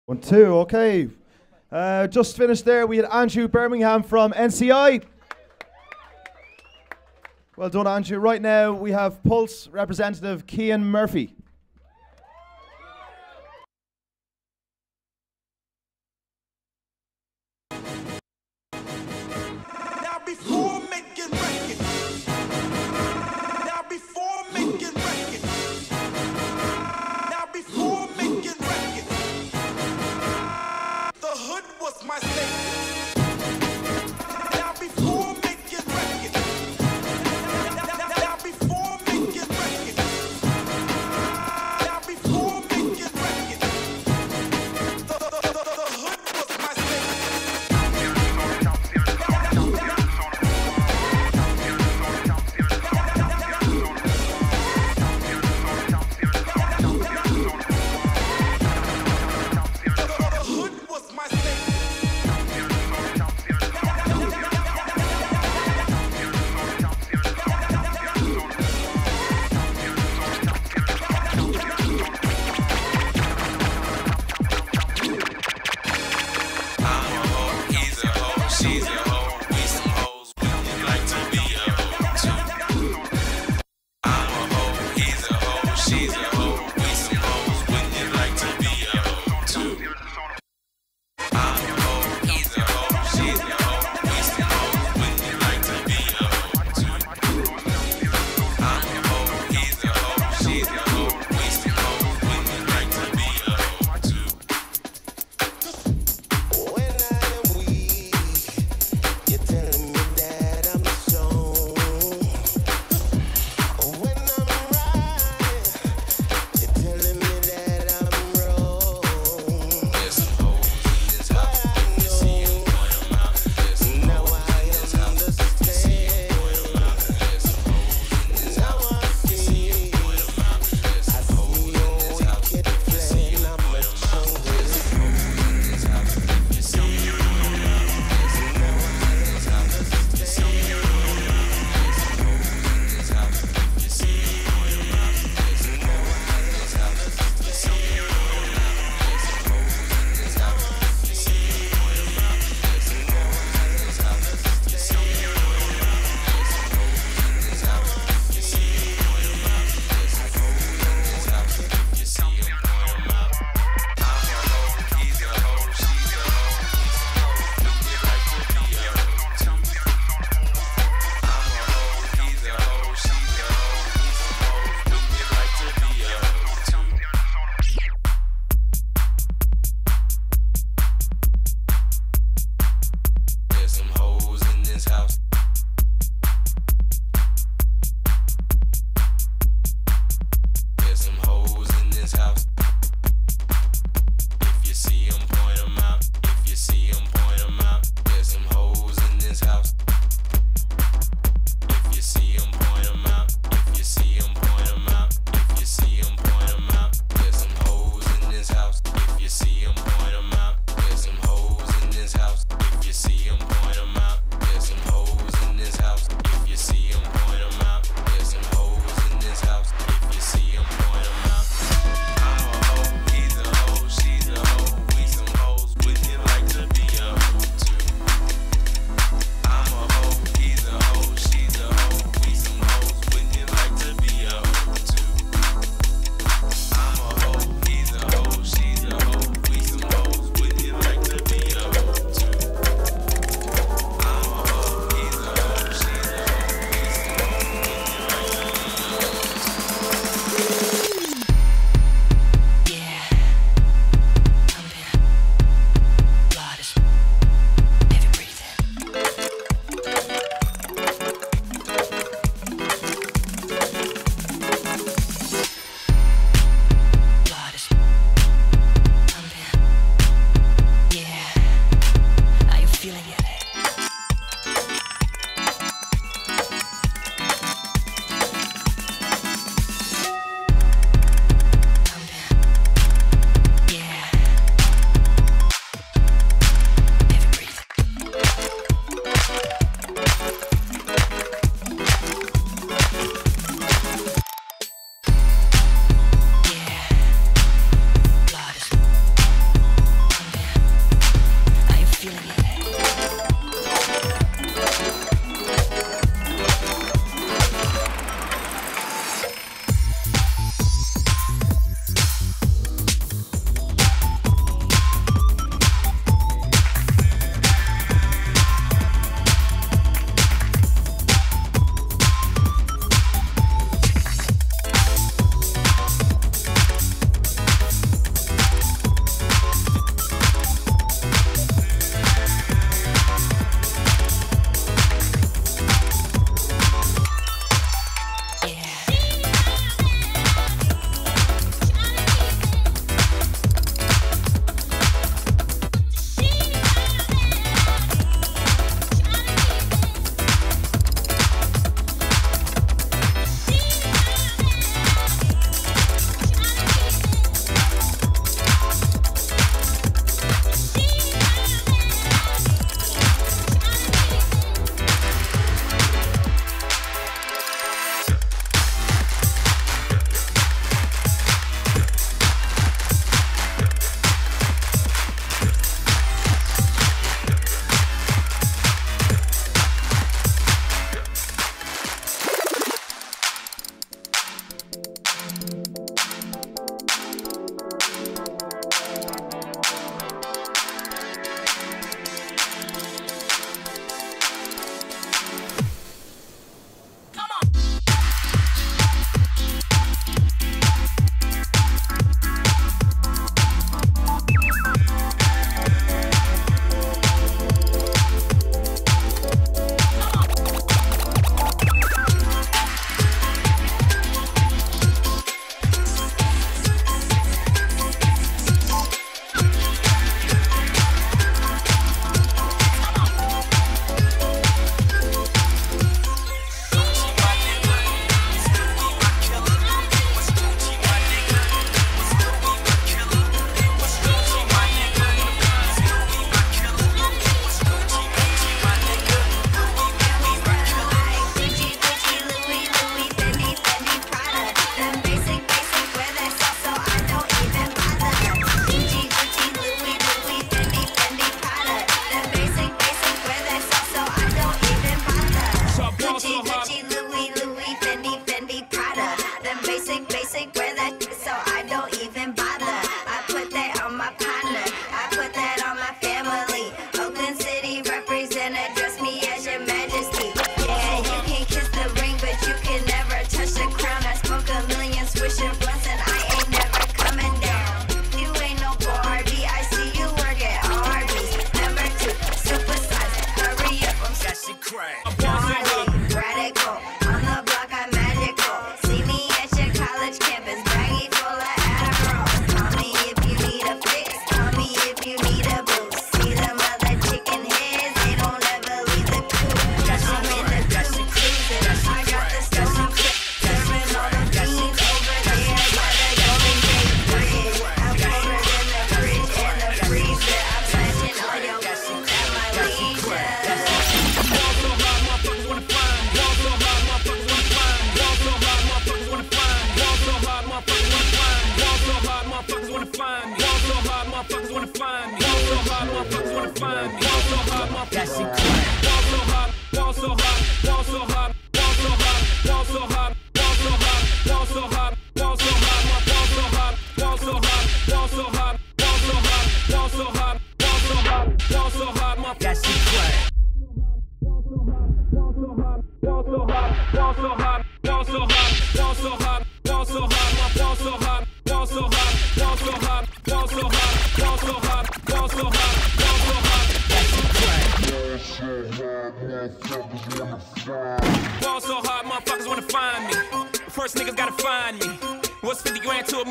1, 2, okay. Just finished there. We had Andrew Birmingham from NCI. Well done, Andrew. Right now we have Pulse representative Cian Murphy.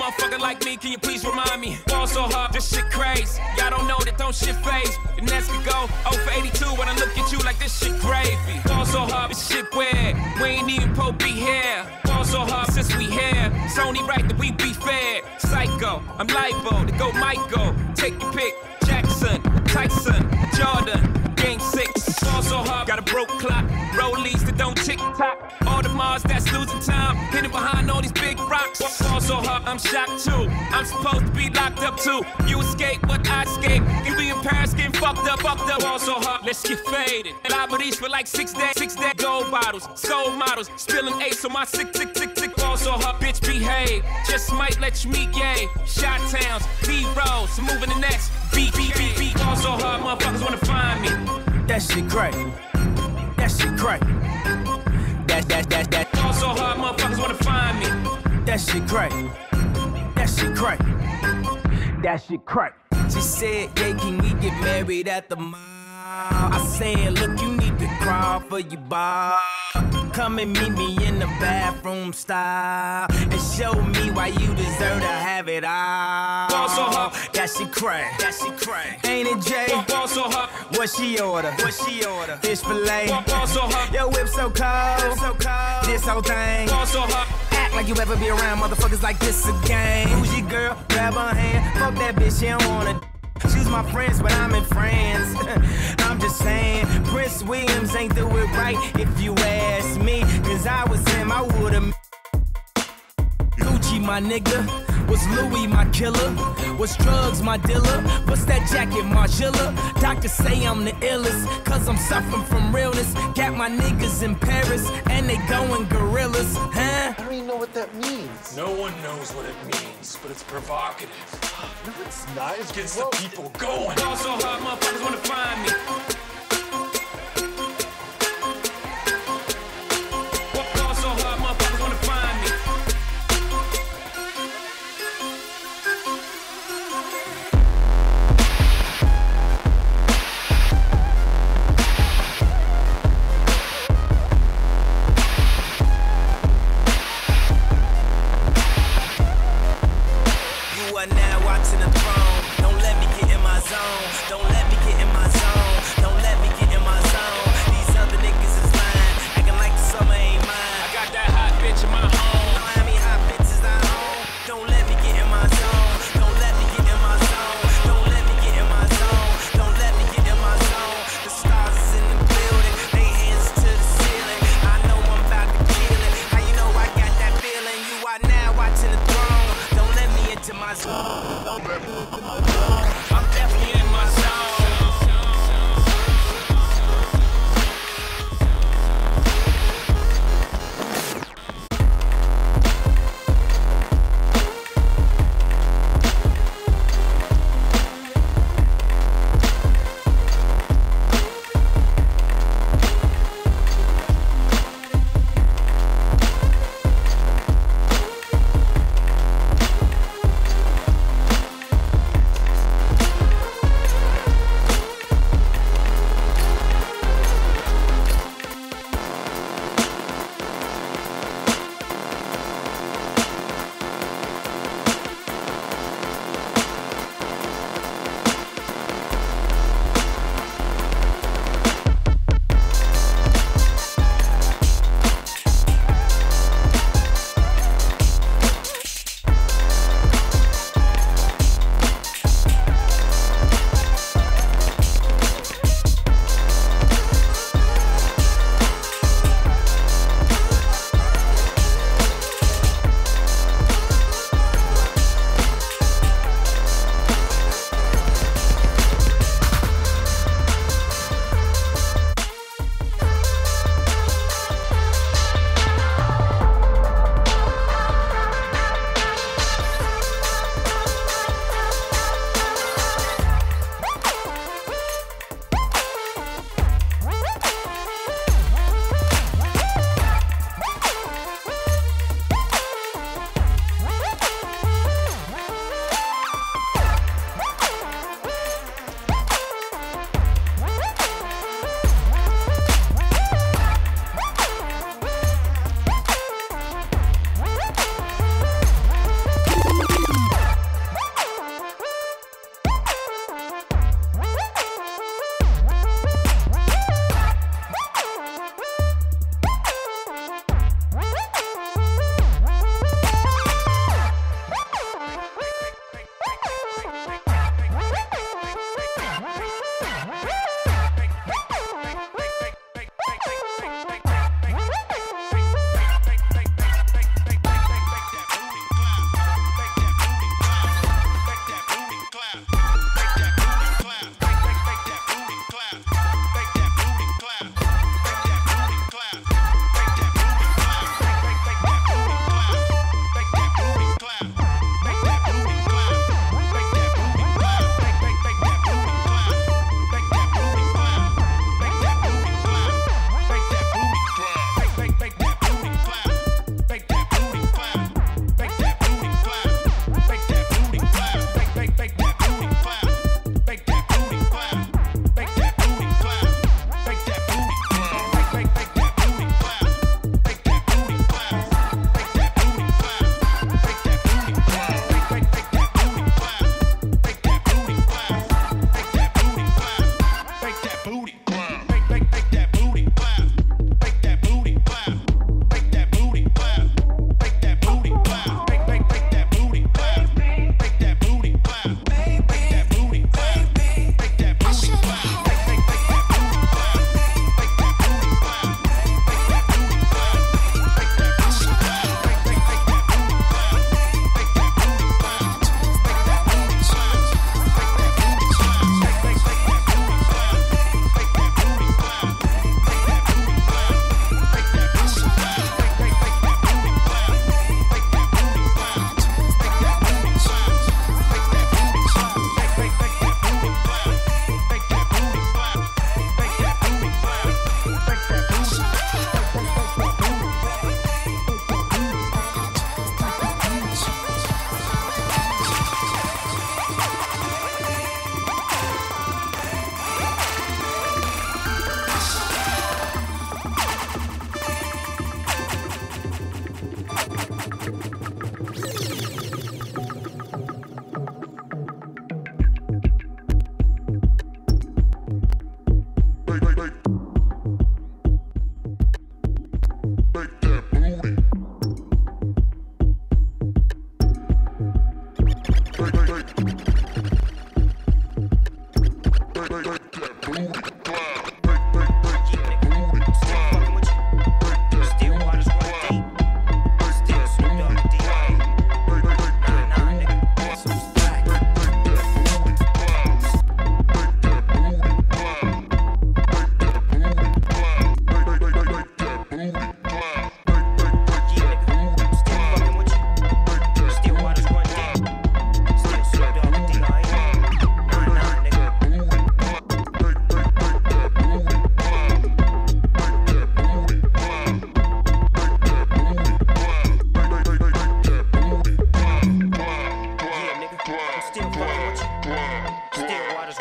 motherfucker like me, can you please remind me? Ball so hard, this shit crazy. Y'all don't know that don't shit phase. The Nets could go 0 for 82 when I look at you like this shit gravy. Ball so hard, this shit weird. We ain't even Pope be here. Ball so hard since we here. It's only right that we be fair. Psycho, I'm libo to go Michael. Take your pick. Jackson, Tyson, Jordan. Game 6, ball so hard, got a broke clock. Rollies that don't tick tock. All the Mars that's losing time, hidden behind all these big rocks. Ball so hard, I'm shocked too. I'm supposed to be locked up too. You escape, but I escape. You be in Paris getting fucked up. Ball so hard, let's get faded. Liberties for like 6 days. 6 day gold bottles, soul models, spilling ace on my sick. Ball so hard, bitch behave. Just might let you meet gay. Shot towns, B-rolls, moving the next. Beat. Ball so hard, motherfuckers wanna find me. That shit crack. That shit crack. That. Ball so hard, motherfuckers wanna find me. That shit crack. That shit crack. That shit crack. She said, yeah, can we get married at the mall? I said, look, you need to crawl for your bar. Come and meet me in the bathroom style and show me why you deserve to have it all. Ball so hard, that shit crack. That shit crack. Ain't it, Jay? Ball so hard, what she order? Fish fillet. Ball so hard, your whip so cold. This whole thing. Ball so hard. Act like you ever be around motherfuckers like this again. Who's your girl? Grab her hand. Fuck that bitch, she don't wanna. She's my friends, but I'm in France. I'm just saying, Prince Williams ain't do it right if you ask me. Cause I was him, I would've. Gucci, my nigga. Was Louis my killer? Was drugs my dealer? What's that jacket, Margilla? Doctors say I'm the illest, cause I'm suffering from realness. Got my niggas in Paris, and they going gorillas, huh? I don't even know what that means. No one knows what it means, but it's provocative. No, it's not. It Gets the people going. Ball so hard, motherfuckers wanna find me. Ball so hard, motherfuckers wanna find me. You are now watching the throne. Don't let me get in my zone. Don't let me get in my zone. Don't let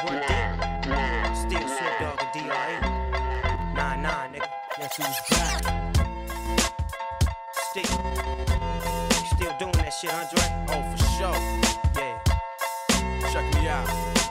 Run deep. Still Snoop Dogg and D.R.E. Nah, nigga. Guess who's back? Still. You still doing that shit, Andre? Oh, for sure. Yeah. Check me out.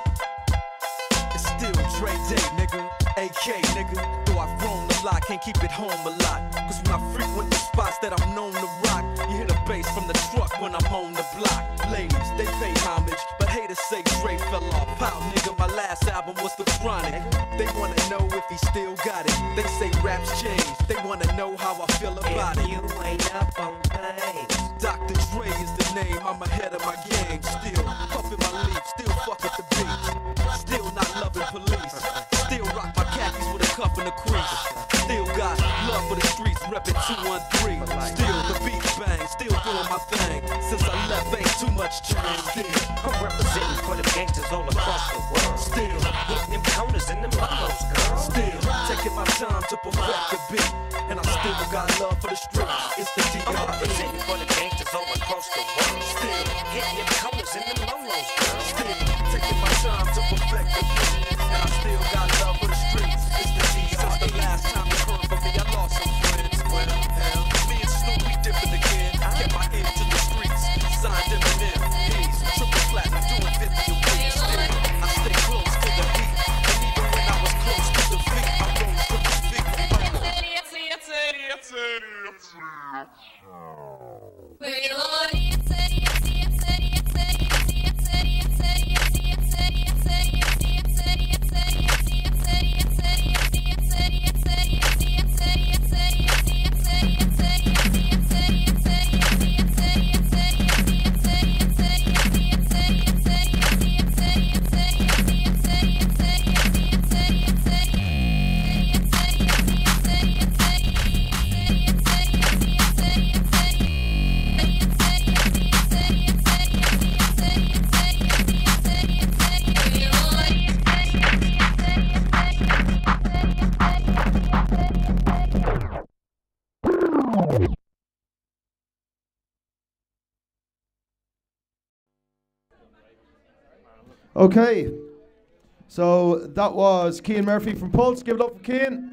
It's still Dre Day, nigga. AK, nigga. Though I've grown a lot, can't keep it home a lot. Cause when I frequent the spots that I'm known to rock, you hear the bass from the truck when I'm on the block. Ladies, they pay homage, but haters say Dre fell off. Pow, nigga, my last album was The Chronic. They wanna know if he still got it. They say raps change, they wanna know how I feel about it. You ain't up on things. Dr. Dre is the name, I'm ahead of my game. Still puffin' my leaf, still fuck at the beach. Still not loving police. Still rock my khakis with a cuff and a crease. Still got love for the streets, reppin' 213. Still the beat bang, still doing my thing. Since I left, ain't too much change. Still, I'm representing for the gangsters all across the world. still, Hitting them counters and them lolos, girl. still taking my time to perfect the beat. And I still got love for the streets. It's the I'm D.R.E. representing for the gangsters all across the world. Still, Hitting them counters and them lolos, girl. still taking my time to perfect the beat. And I still got love for the streets. It's the D.R.E. Since the last time you heard from me, I lost some friends. Well, hell, me and Snoop, we different again. Kept my ear to the streets. Signed Eminem. He's triple platinum, doing 50 a week. Still, I stay close to the beat. And even when I was close to the feet, I rose from the feet. Okay, so that was Cian Murphy from Pulse. Give it up for Cian.